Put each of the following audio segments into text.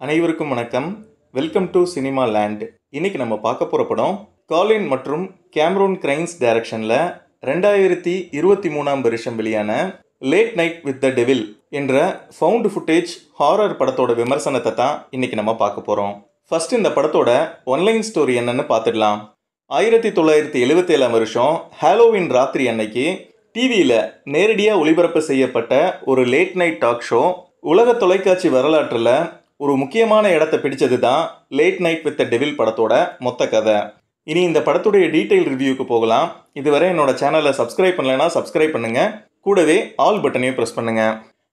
அனைவருக்கும் வணக்கம். Welcome to cinema land. இன்னைக்கு நம்ம பார்க்க போகிற படம் காலின் மற்றும் கேமரூன் கிரைன்ஸ் டைரக்ஷனில் 2023ஆம் வருஷம் வெளியான late night with the devil என்ற ஃபவுண்ட் ஃபுட்டேஜ் ஹாரர் படத்தோட விமர்சனத்தை தான் இன்னைக்கு நம்ம பார்க்க போகிறோம். ஃபர்ஸ்ட் இந்த படத்தோட ஒன்லைன் ஸ்டோரி என்னன்னு பார்த்துடலாம். 1977ஆம் வருஷம் ஹாலோவின் ராத்திரி அன்னைக்கு டிவியில் நேரடியாக ஒளிபரப்பு செய்யப்பட்ட ஒரு லேட் நைட் டாக் ஷோ உலக தொலைக்காட்சி வரலாற்றில் ஒரு முக்கியமான இடத்தை பிடிச்சது தான் late night with the devil படத்தோட மொத்த கதை. இனி இந்த படத்துடைய டீட்டெயில் ரிவ்யூக்கு போகலாம். இதுவரை என்னோட சேனலை சப்ஸ்கிரைப் பண்ணலைன்னா சப்ஸ்கிரைப் பண்ணுங்க, கூடவே ஆல் பட்டனையும் ப்ரெஸ் பண்ணுங்க.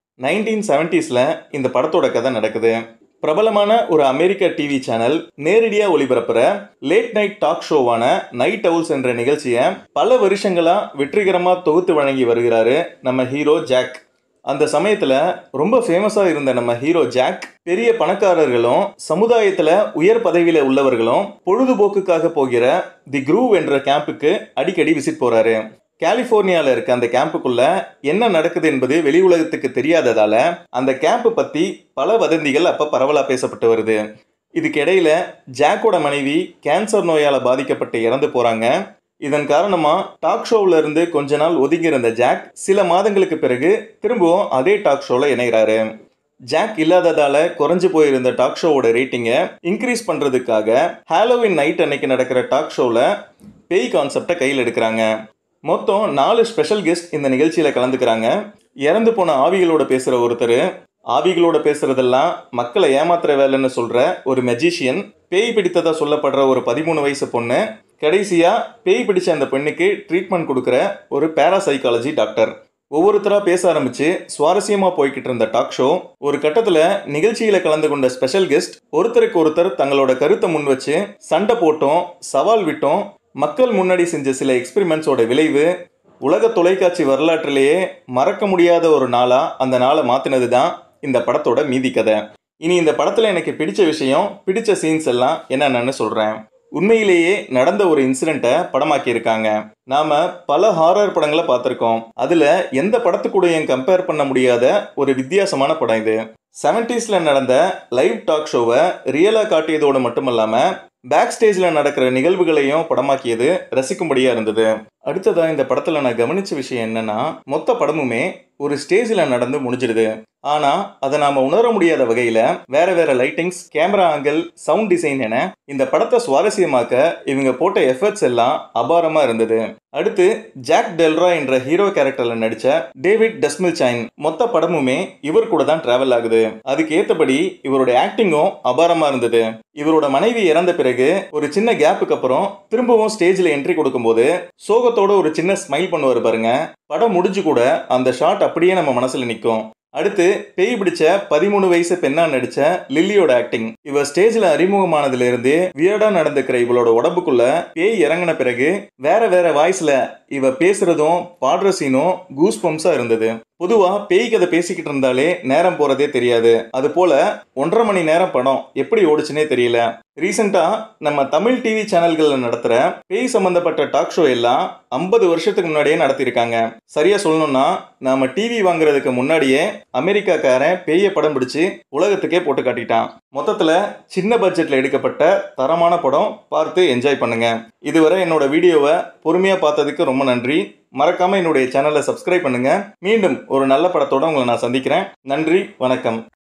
1970s இந்த படத்தோட கதை நடக்குது. பிரபலமான ஒரு அமெரிக்க டிவி சேனல் நேரடியாக ஒளிபரப்புற லேட் நைட் டாக் ஷோவான நைட் அவுல்ஸ் என்ற நிகழ்ச்சியை பல வருஷங்களாக வெற்றிகரமாக தொகுத்து வழங்கி வருகிறாரு நம்ம ஹீரோ ஜாக். அந்த சமயத்தில் ரொம்ப ஃபேமஸாக இருந்த நம்ம ஹீரோ ஜாக் பெரிய பணக்காரர்களும் சமுதாயத்தில் உயர் பதவியில் உள்ளவர்களும் பொழுதுபோக்குக்காக போகிற தி க்ரூவ் என்ற கேம்புக்கு அடிக்கடி விசிட் போகிறாரு. கலிஃபோர்னியாவில் இருக்க அந்த கேம்புக்குள்ள என்ன நடக்குது என்பது வெளி உலகத்துக்கு தெரியாததால அந்த கேம்பை பற்றி பல வதந்திகள் அப்போ பரவலாக பேசப்பட்டு வருது. இதுக்கிடையில் ஜாக்கோட மனைவி கேன்சர் நோயால் பாதிக்கப்பட்டு இறந்து போகிறாங்க. இதன் காரணமாக டாக் ஷோவில் இருந்து கொஞ்ச நாள் ஒதுங்கி இருந்த ஜாக் சில மாதங்களுக்கு பிறகு திரும்பவும் அதே டாக் ஷோவில் இணைகிறாரு. ஜாக் இல்லாததால் குறைஞ்சு போயிருந்த டாக் ஷோவோட ரேட்டிங்கை இன்க்ரீஸ் பண்ணுறதுக்காக ஹாலோவின் நைட் அன்னைக்கு நடக்கிற டாக் ஷோவில் பேய் கான்செப்டை கையில் எடுக்கிறாங்க. மொத்தம் 4 ஸ்பெஷல் கெஸ்ட் இந்த நிகழ்ச்சியில் கலந்துக்கிறாங்க. இறந்து போன ஆவிகளோட பேசுகிற ஒருத்தர், ஆவிகளோட பேசுறதெல்லாம் மக்களை ஏமாத்துற வேலைன்னு சொல்கிற ஒரு மெஜிஷியன், பேய் பிடித்ததாக சொல்லப்படுற ஒரு 13 வயசு பொண்ணு, கடைசியாக பேய் பிடிச்ச அந்த பெண்ணுக்கு ட்ரீட்மெண்ட் கொடுக்குற ஒரு பேராசைக்காலஜி டாக்டர். ஒவ்வொருத்தராக பேச ஆரம்பித்து சுவாரஸ்யமாக போய்கிட்டு இருந்த டாக் ஷோ ஒரு கட்டத்தில் நிகழ்ச்சியில் கலந்து கொண்ட ஸ்பெஷல் கெஸ்ட் ஒருத்தருக்கு ஒருத்தர் தங்களோட கருத்தை முன் வச்சு சண்டை போட்டோம், சவால் விட்டோம். மக்கள் முன்னாடி செஞ்ச சில எக்ஸ்பெரிமெண்ட்ஸோட விளைவு உலக தொலைக்காட்சி வரலாற்றிலேயே மறக்க முடியாத ஒரு நாளாக அந்த நாளை மாற்றினது தான் இந்த படத்தோட மீதி கதை. இனி இந்த படத்தில் எனக்கு பிடிச்ச விஷயம், பிடிச்ச சீன்ஸ் எல்லாம் என்னென்னு சொல்கிறேன். உண்மையிலேயே நடந்த ஒரு இன்சிடெண்ட்டை படமாக்கியிருக்காங்க. நாம் பல ஹாரர் படங்களை பார்த்துருக்கோம். அதில் எந்த படத்துக்கூடையும் கம்பேர் பண்ண முடியாத ஒரு வித்தியாசமான படம் இது. 70s நடந்த லைவ் டாக் ஷோவை ரியலாக காட்டியதோடு மட்டுமல்லாமல் பேக் ஸ்டேஜில் நடக்கிற நிகழ்வுகளையும் படமாக்கியது ரசிக்கும்படியாக இருந்தது. அடுத்ததாக இந்த படத்தில் நான் கவனித்த விஷயம் என்னன்னா, மொத்த படமுமே ஒரு ஸ்டேஜில் நடந்து முடிஞ்சிடுது. ஆனால் அதை நாம் உணர முடியாத வகையில் வேற வேற lightings, camera angle, sound design என இந்த படத்தை சுவாரஸ்யமாக்க இவங்க போட்ட எஃபர்ட்ஸ் எல்லாம் அபாரமாக இருந்தது. அடுத்து ஜாக் டெல்ரா என்ற ஹீரோ கேரக்டரில் நடித்த டேவிட் டஸ்மில்சைன் மொத்த படமுமே இவர் கூட தான் டிராவல் ஆகுது. அதுக்கு ஏற்றபடி இவருடைய ஆக்டிங்கும் அபாரமாக இருந்தது. இவரோட மனைவி இறந்த பிறகு ஒரு சின்ன கேப்புக்கு அப்புறம் திரும்பவும் ஸ்டேஜில் என்ட்ரி கொடுக்கும்போது சோகத்தோட ஒரு சின்ன ஸ்மைல் பண்ணுவார் பாருங்க. படம் முடிஞ்சு கூட அந்த ஷாட் அப்படியே நம்ம மனசில் நிற்கும். அடுத்து பேய் பிடிச்ச 13 வயசு பெண்ணா நடிச்ச லில்லியோட ஆக்டிங். இவ ஸ்டேஜில் அறிமுகமானதுல இருந்து வியர்டா நடந்துக்கிற இவளோட உடம்புக்குள்ள பேய் இறங்கின பிறகு வேற வேற வாய்ஸ்ல இவ பேசுறதும் பாடுற சீனும் கூஸ் பம்ப்ஸா இருந்தது. பொதுவா பேய் கதை பேசிக்கிட்டு இருந்தாலே நேரம் போறதே தெரியாது. அது போல 1.5 மணி நேரம் படம் எப்படி ஓடுச்சுன்னே தெரியல. ரீசெண்டா நம்ம தமிழ் டிவி சேனல்கள்ல நடத்துற பேய் சம்பந்தப்பட்ட டாக் ஷோ எல்லாம் 50 வருஷத்துக்கு முன்னாடியே நடத்திருக்காங்க. சரியா சொல்லணும்னா நாம டிவி வாங்குறதுக்கு முன்னாடியே அமெரிக்காக்காரன் பேய படம் பிடிச்சு உலகத்துக்கே போட்டு காட்டிட்டான். மொத்தத்துல சின்ன பட்ஜெட்ல எடுக்கப்பட்ட தரமான படம், பார்த்து என்ஜாய் பண்ணுங்க. இதுவரை என்னோட வீடியோவை பொறுமையா பார்த்ததுக்கு ரொம்ப நன்றி. மறக்காம என்னுடைய சேனலை சப்ஸ்கிரைப் பண்ணுங்க. மீண்டும் ஒரு நல்ல படத்தோட உங்களை நான் சந்திக்கிறேன். நன்றி, வணக்கம்.